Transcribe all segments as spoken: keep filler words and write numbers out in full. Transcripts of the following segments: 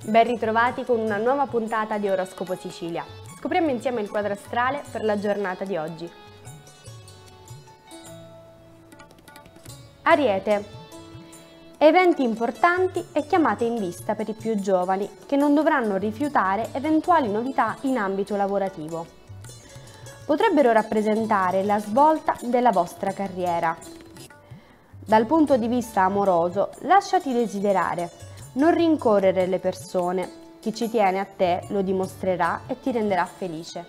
Ben ritrovati con una nuova puntata di Oroscopo Sicilia. Scopriamo insieme il quadro astrale per la giornata di oggi. Ariete. Eventi importanti e chiamate in vista per i più giovani che non dovranno rifiutare eventuali novità in ambito lavorativo. Potrebbero rappresentare la svolta della vostra carriera. Dal punto di vista amoroso, lasciati desiderare. Non rincorrere le persone, chi ci tiene a te lo dimostrerà e ti renderà felice.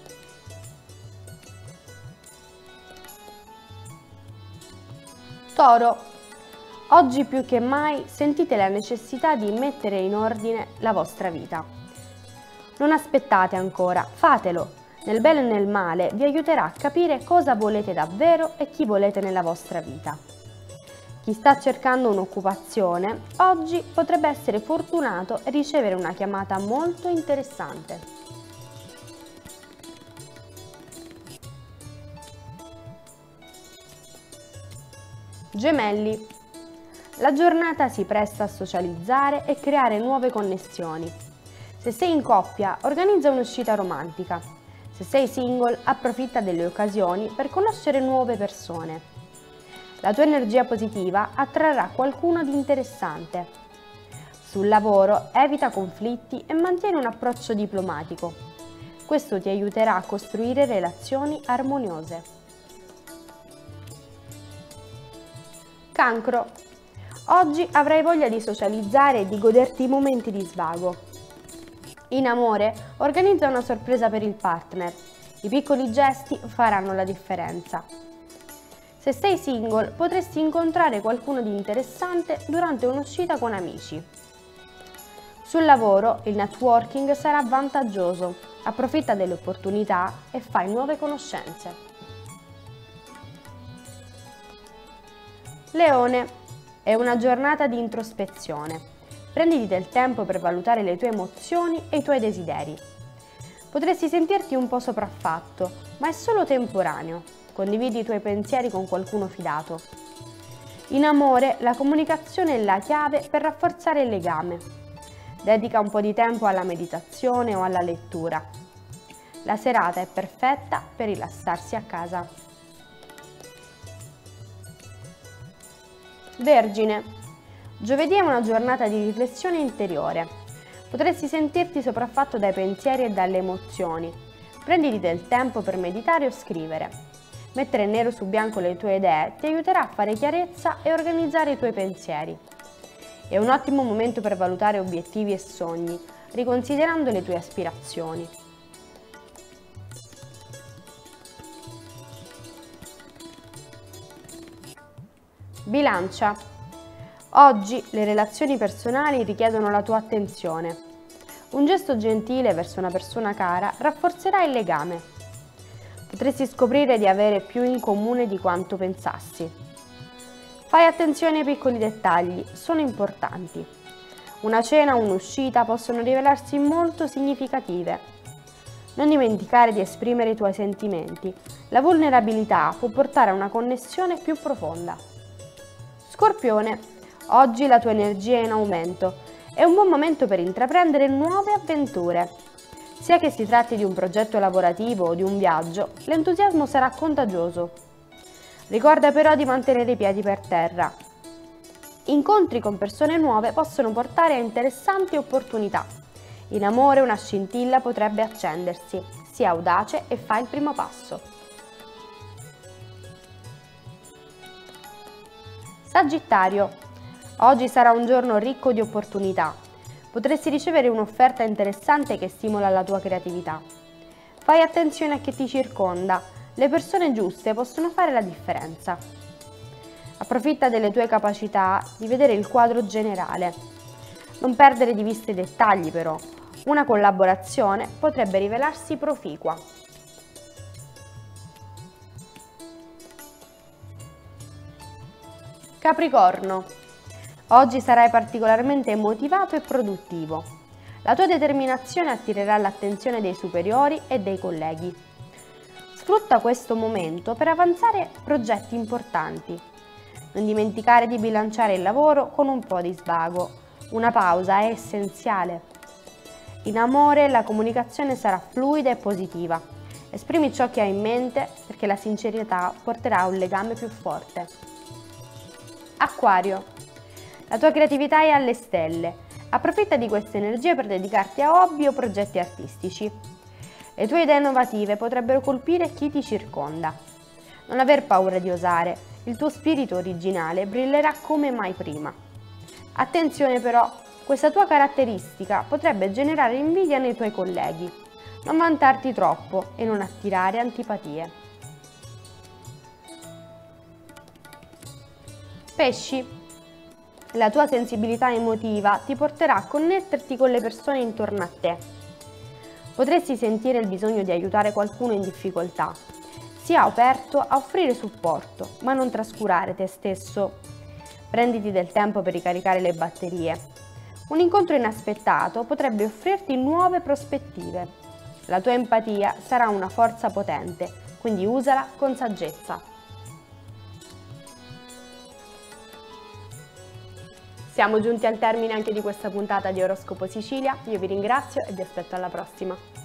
Toro, oggi più che mai sentite la necessità di mettere in ordine la vostra vita. Non aspettate ancora, fatelo, nel bene e nel male vi aiuterà a capire cosa volete davvero e chi volete nella vostra vita. Chi sta cercando un'occupazione, oggi potrebbe essere fortunato e ricevere una chiamata molto interessante. Gemelli. La giornata si presta a socializzare e creare nuove connessioni. Se sei in coppia, organizza un'uscita romantica. Se sei single, approfitta delle occasioni per conoscere nuove persone. La tua energia positiva attrarrà qualcuno di interessante. Sul lavoro evita conflitti e mantieni un approccio diplomatico. Questo ti aiuterà a costruire relazioni armoniose. Cancro. Oggi avrai voglia di socializzare e di goderti i momenti di svago. In amore, organizza una sorpresa per il partner. I piccoli gesti faranno la differenza. Se sei single, potresti incontrare qualcuno di interessante durante un'uscita con amici. Sul lavoro, il networking sarà vantaggioso. Approfitta delle opportunità e fai nuove conoscenze. Leone. È una giornata di introspezione. Prenditi del tempo per valutare le tue emozioni e i tuoi desideri. Potresti sentirti un po' sopraffatto, ma è solo temporaneo. Condividi i tuoi pensieri con qualcuno fidato. In amore, la comunicazione è la chiave per rafforzare il legame. Dedica un po' di tempo alla meditazione o alla lettura. La serata è perfetta per rilassarsi a casa. Vergine. Giovedì è una giornata di riflessione interiore. Potresti sentirti sopraffatto dai pensieri e dalle emozioni. Prenditi del tempo per meditare o scrivere. Mettere nero su bianco le tue idee ti aiuterà a fare chiarezza e organizzare i tuoi pensieri. È un ottimo momento per valutare obiettivi e sogni, riconsiderando le tue aspirazioni. Bilancia. Oggi le relazioni personali richiedono la tua attenzione. Un gesto gentile verso una persona cara rafforzerà il legame. Potresti scoprire di avere più in comune di quanto pensassi. Fai attenzione ai piccoli dettagli, sono importanti. Una cena o un'uscita possono rivelarsi molto significative. Non dimenticare di esprimere i tuoi sentimenti. La vulnerabilità può portare a una connessione più profonda. Scorpione, oggi la tua energia è in aumento. È un buon momento per intraprendere nuove avventure. Sia che si tratti di un progetto lavorativo o di un viaggio, l'entusiasmo sarà contagioso. Ricorda però di mantenere i piedi per terra. Incontri con persone nuove possono portare a interessanti opportunità. In amore una scintilla potrebbe accendersi. Sii audace e fai il primo passo. Sagittario. Oggi sarà un giorno ricco di opportunità. Potresti ricevere un'offerta interessante che stimola la tua creatività. Fai attenzione a chi ti circonda, le persone giuste possono fare la differenza. Approfitta delle tue capacità di vedere il quadro generale. Non perdere di vista i dettagli però, una collaborazione potrebbe rivelarsi proficua. Capricorno. Oggi sarai particolarmente motivato e produttivo. La tua determinazione attirerà l'attenzione dei superiori e dei colleghi. Sfrutta questo momento per avanzare progetti importanti. Non dimenticare di bilanciare il lavoro con un po' di svago. Una pausa è essenziale. In amore la comunicazione sarà fluida e positiva. Esprimi ciò che hai in mente perché la sincerità porterà a un legame più forte. Acquario. La tua creatività è alle stelle. Approfitta di queste energie per dedicarti a hobby o progetti artistici. Le tue idee innovative potrebbero colpire chi ti circonda. Non aver paura di osare, il tuo spirito originale brillerà come mai prima. Attenzione però, questa tua caratteristica potrebbe generare invidia nei tuoi colleghi. Non vantarti troppo e non attirare antipatie. Pesci. La tua sensibilità emotiva ti porterà a connetterti con le persone intorno a te. Potresti sentire il bisogno di aiutare qualcuno in difficoltà. Sii aperto a offrire supporto, ma non trascurare te stesso. Prenditi del tempo per ricaricare le batterie. Un incontro inaspettato potrebbe offrirti nuove prospettive. La tua empatia sarà una forza potente, quindi usala con saggezza. Siamo giunti al termine anche di questa puntata di Oroscopo Sicilia. Io vi ringrazio e vi aspetto alla prossima.